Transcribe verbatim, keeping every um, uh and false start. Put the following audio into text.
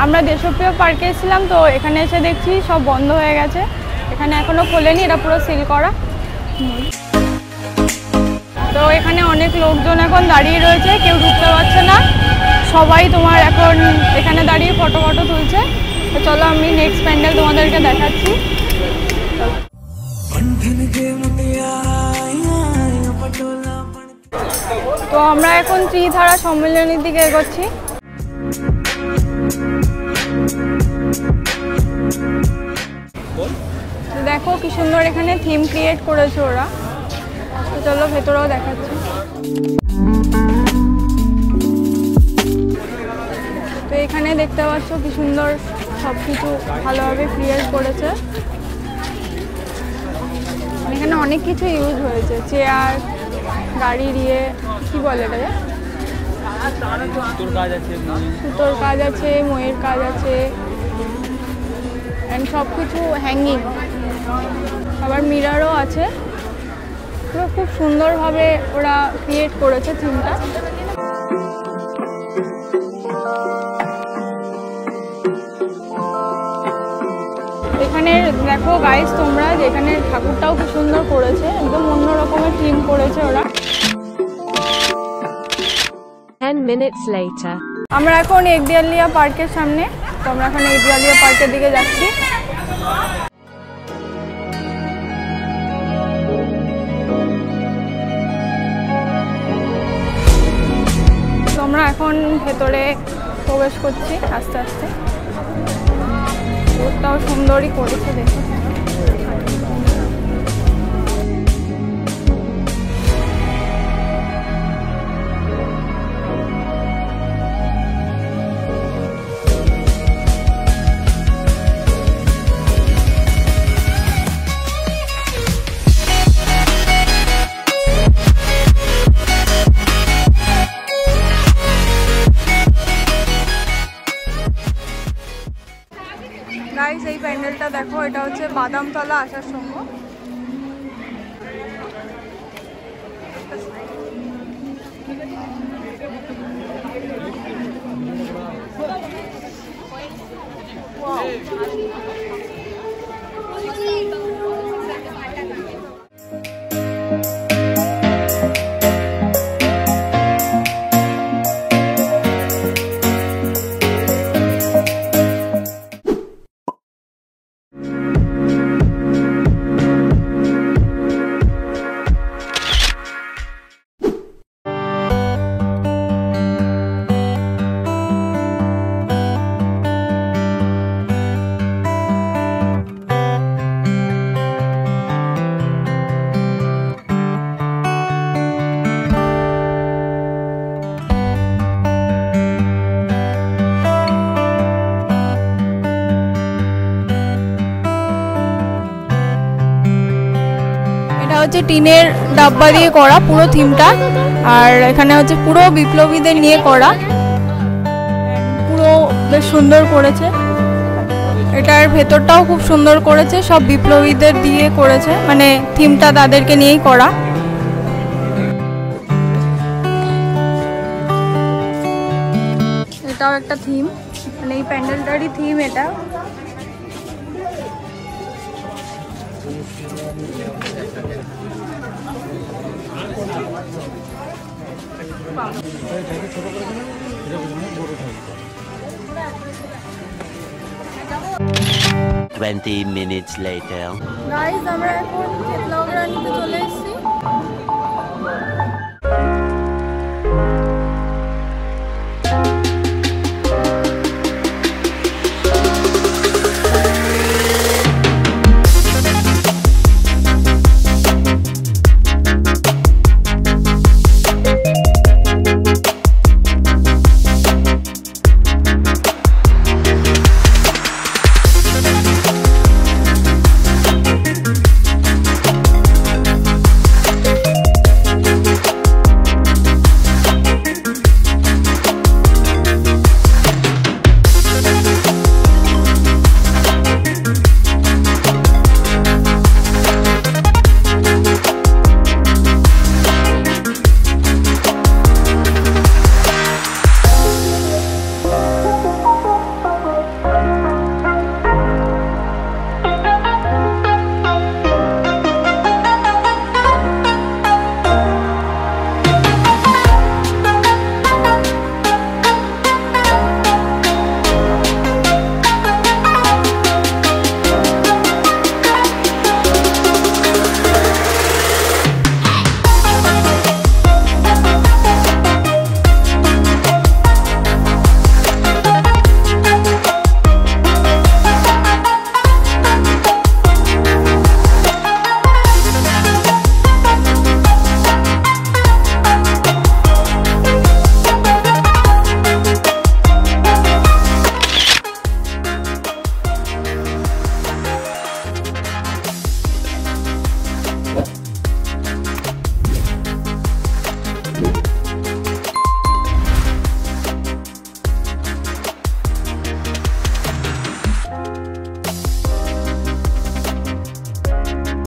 আমরা দেশপ্রিয় পার্কে এসেছিলাম, তো এখানে এসে দেখছি সব বন্ধ হয়ে গেছে। এখানে এখনো খোলেনি, এটা পুরো সিল করা। তো এখানে অনেক লোকজন এখন দাঁড়িয়ে রয়েছে, কেউ ঢুকতে পারছে না, সবাই তোমার এখন এখানে দাঁড়িয়ে ফটো ফটো তুলছে। তো চলো আমি নেক্সট প্যান্ডেল তোমাদেরকে দেখাচ্ছি। তো আমরা এখন ত্রিধারা সম্মেলনের দিকে এগোচ্ছি। দেখো কি সুন্দর এখানে থিম ক্রিয়েট করেছে ওরা। তো চলো ভেতরেও দেখাচ্ছি। তো এখানে দেখতে পাচ্ছ কি সুন্দর সব কিছু ভালোভাবে ক্রিয়েট করেছে। এখানে অনেক কিছু ইউজ হয়েছে, চেয়ার, গাড়ির ইয়ে কি বলে এটা, সুতোর কাজ আছে, সুতোর কাজ আছে, ময়ের কাজ আছে, অ্যান্ড সব কিছু হ্যাঙ্গিং, আবার মিররও আছে। পুরো খুব সুন্দরভাবে ওরা ক্রিয়েট করেছে থিমটা। এখানে দেখো গাইস তোমরা, যেখানে ঠাকুরটাও খুব সুন্দর করেছে, একদম অন্য রকমের থিম করেছে ওরা। ten minutes later আমরা এখন একদিয়ালিয়া পার্কের সামনে, তো আমরা এখন একদিয়ালিয়া পার্কের দিকে যাচ্ছি। তো আমরা এখন ভেতরে প্রবেশ করছি আস্তে আস্তে। ওটাও সুন্দরই করেছে দেখো। গাইস এই প্যান্ডেলটা দেখো, এটা হচ্ছে বাদামতলা আসার সময়। হচ্ছে টিনের ডাব্বা দিয়ে করা পুরো থিমটা, আর এখানে হচ্ছে পুরো বিপ্লবীদের নিয়ে করা, পুরো বেশ সুন্দর করেছে। এটার ভেতরটাও খুব সুন্দর করেছে, সব বিপ্লবীদের দিয়ে করেছে, মানে থিমটা তাদেরকে নিয়েই করা। এটাও একটা থিম, মানে এই প্যান্ডেলটারই থিম এটা। twenty minutes later গাইস আমরা এখন খেতলাউড়া নিতে চলে এসেছি।